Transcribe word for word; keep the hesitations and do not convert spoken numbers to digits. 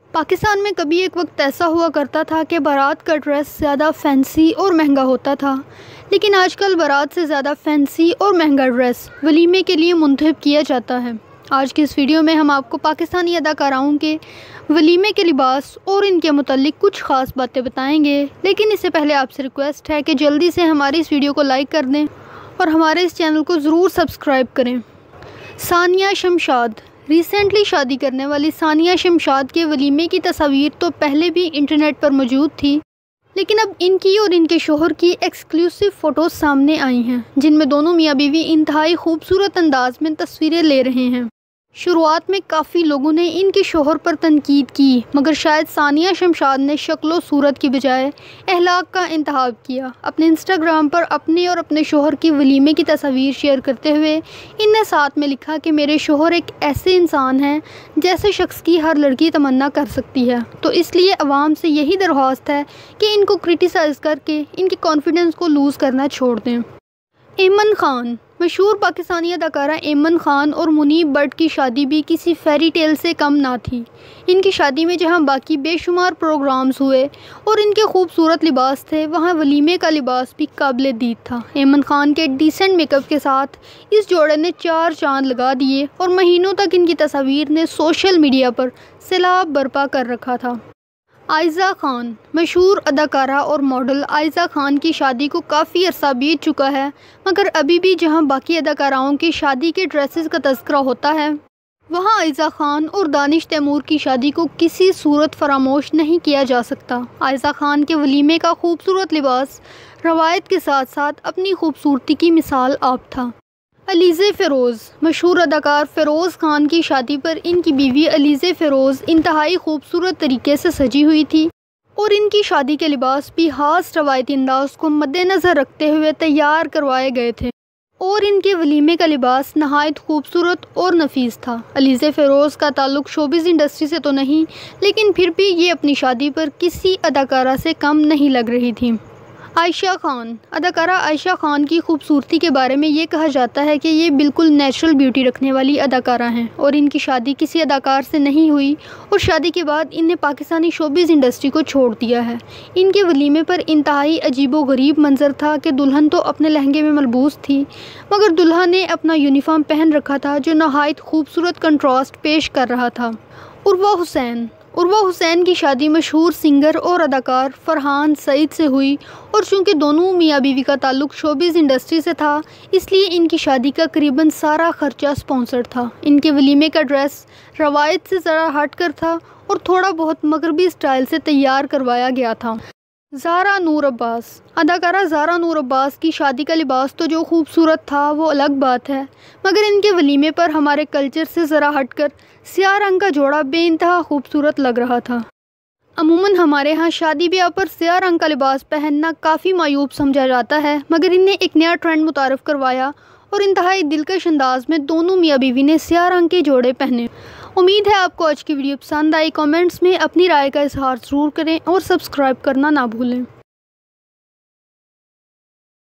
पाकिस्तान में कभी एक वक्त ऐसा हुआ करता था कि बारात का ड्रेस ज़्यादा फैंसी और महंगा होता था, लेकिन आजकल बारात से ज़्यादा फैंसी और महंगा ड्रेस वलीमे के लिए मुंतखब किया जाता है। आज की इस वीडियो में हम आपको पाकिस्तानी अदाकाराओं के वलीमे के लिबास और इनके मुतालिक कुछ ख़ास बातें बताएंगे। लेकिन इससे पहले आपसे रिक्वेस्ट है कि जल्दी से हमारी इस वीडियो को लाइक कर दें और हमारे इस चैनल को ज़रूर सब्सक्राइब करें। सानिया शमशाद। रिसेंटली शादी करने वाली सानिया शमशाद के वलीमे की तस्वीर तो पहले भी इंटरनेट पर मौजूद थी, लेकिन अब इनकी और इनके शोहर की एक्सक्लूसिव फ़ोटोज़ सामने आई हैं, जिनमें दोनों मियाँ बीवी इंतहाई खूबसूरत अंदाज में तस्वीरें ले रहे हैं। शुरुआत में काफ़ी लोगों ने इनके शोहर पर तनकीद की, मगर शायद सानिया शमशाद ने शक्लो सूरत की बजाय अखलाक का इंतखाब किया। अपने इंस्टाग्राम पर अपने और अपने शोहर की वलीमे की तस्वीर शेयर करते हुए इनने साथ में लिखा कि मेरे शोहर एक ऐसे इंसान हैं जैसे शख्स की हर लड़की तमन्ना कर सकती है, तो इसलिए अवाम से यही दरख्वास्त है कि इनको क्रिटिसाइज़ करके इनके कॉन्फिडेंस को लूज़ करना छोड़ दें। ऐमन खान। मशहूर पाकिस्तानी अदाकारा ऐमन खान और मुनीब भट्ट की शादी भी किसी फेरी टेल से कम ना थी। इनकी शादी में जहां बाकी बेशुमार प्रोग्राम्स हुए और इनके खूबसूरत लिबास थे, वहां वलीमे का लिबास भी काबिल दीद था। ऐमन खान के डिसेंट मेकअप के साथ इस जोड़े ने चार चांद लगा दिए और महीनों तक इनकी तस्वीर ने सोशल मीडिया पर सैलाब बर्पा कर रखा था। आयज़ा खान। मशहूर अदाकारा और मॉडल आयज़ा खान की शादी को काफ़ी अरसा बीत चुका है, मगर अभी भी जहां बाकी अदाकाराओं की शादी के ड्रेसेस का तज़किरा होता है, वहां आयज़ा खान और दानिश तैमूर की शादी को किसी सूरत फरामोश नहीं किया जा सकता। आयज़ा खान के वलीमे का खूबसूरत लिबास रवायत के साथ साथ अपनी खूबसूरती की मिसाल आप था। अलीज़े फ़िरोज़। मशहूर अदाकार फ़िरोज़ खान की शादी पर इनकी बीवी अलीज़े फ़िरोज़ इंतहाई खूबसूरत तरीके से सजी हुई थी और इनकी शादी के लिबास भी ख़ास रवायती अंदाज को मद्देनज़र रखते हुए तैयार करवाए गए थे और इनके वलीमे का लिबास नहायत खूबसूरत और नफीस था। अलीज़े फ़िरोज़ का ताल्लुक़ शोबिज़ इंडस्ट्री से तो नहीं, लेकिन फिर भी ये अपनी शादी पर किसी अदाकारा से कम नहीं लग रही थी। आयशा खान। अदाकारा आयशा खान की खूबसूरती के बारे में ये कहा जाता है कि ये बिल्कुल नेचुरल ब्यूटी रखने वाली अदाकारा हैं और इनकी शादी किसी अदाकार से नहीं हुई और शादी के बाद इनने पाकिस्तानी शोबिज़ इंडस्ट्री को छोड़ दिया है। इनके वलीमे पर इंतहाई अजीबो गरीब मंजर था कि दुल्हन तो अपने लहंगे में मलबूस थी, मगर दुल्हा ने अपना यूनिफॉर्म पहन रखा था जो नहायत खूबसूरत कंट्रास्ट पेश कर रहा था। उर्वा हुसैन। उर्वा हुसैन की शादी मशहूर सिंगर और अदाकार फरहान सईद से हुई और चूँकि दोनों मियाँ बीवी का ताल्लुक़ शोबिज़ इंडस्ट्री से था, इसलिए इनकी शादी का करीबन सारा खर्चा स्पॉन्सर्ड था। इनके वलीमे का ड्रेस रवायत से ज़रा हट कर था और थोड़ा बहुत मगरबी स्टाइल से तैयार करवाया गया था। ज़ारा नूर अब्बास। अदाकारा ज़ारा नूर अब्बास की शादी का लिबास तो जो खूबसूरत था वो अलग बात है, मगर इनके वलीमे पर हमारे कल्चर से ज़रा हटकर स्याह रंग का जोड़ा बेइंतहा खूबसूरत लग रहा था। अमूमन हमारे यहाँ शादी ब्याह पर स्याह रंग का लिबास पहनना काफ़ी मायूब समझा जाता है, मगर इनने एक नया ट्रेंड मुतारफ़ करवाया और इंतहाई दिलकश अंदाज में दोनों मियाँ बीवी ने स्याह रंग के जोड़े पहने। उम्मीद है आपको आज की वीडियो पसंद आई। कमेंट्स में अपनी राय का इजहार ज़रूर करें और सब्सक्राइब करना ना भूलें।